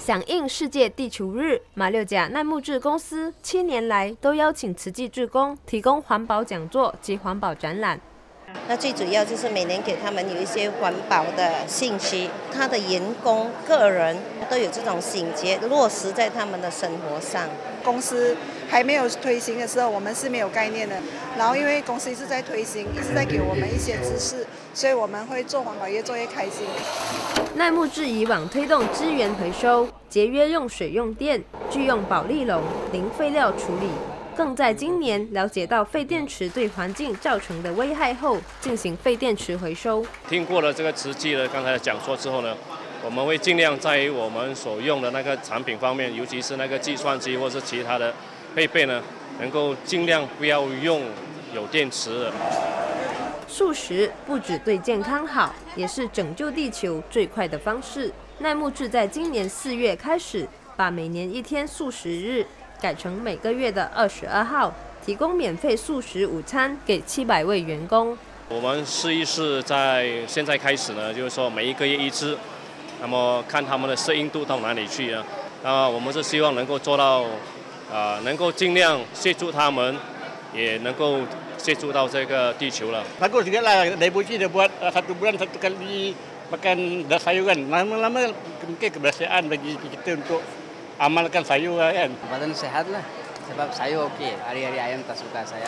响应世界地球日，马六甲奈木志公司7年来都邀请慈济志工提供环保讲座及环保展览。 那最主要就是每年给他们有一些环保的信息，他的员工、个人都有这种醒觉，落实在他们的生活上。 公司还没有推行的时候，我们是没有概念的。然后因为公司一直在推行，一直在给我们一些知识，所以我们会做环保越做越开心。 奈木志以往推动资源回收、节约用水用电、拒用保丽龙、零废料处理。更在今年了解到废电池对环境造成的危害后，进行废电池回收。 听过了这个慈济的刚才的讲说之后呢，我们会尽量在于我们所用的那个产品方面，尤其是那个计算机或是其他的配备呢，能够尽量不要用有电池的。 素食不只对健康好，也是拯救地球最快的方式。奈木志在今年4月开始，把每年1天素食日改成每个月的22号，提供免费素食午餐给700位员工。 我们试一试，在现在开始呢，就是说每一个月1次，那么看他们的适应度到哪里去呢？我们是希望能够做到，能够尽量协助他们，也能够协助到这个地球了。 Bagus juga lah, dari Puji dia buat 1 bulan 1 kali makan sayuran. Lama-lama mungkin kebiasaan bagi kita untuk amalkan sayur kan. Badan sehat lah, sebab sayur okey. Hari-hari ayam tak suka saya.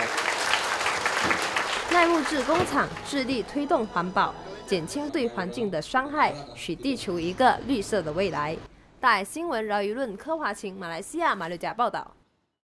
奈木志工厂致力推动环保，减轻对环境的伤害，许地球一个绿色的未来。大爱新闻饶舆论柯华晴，马来西亚马六甲报道。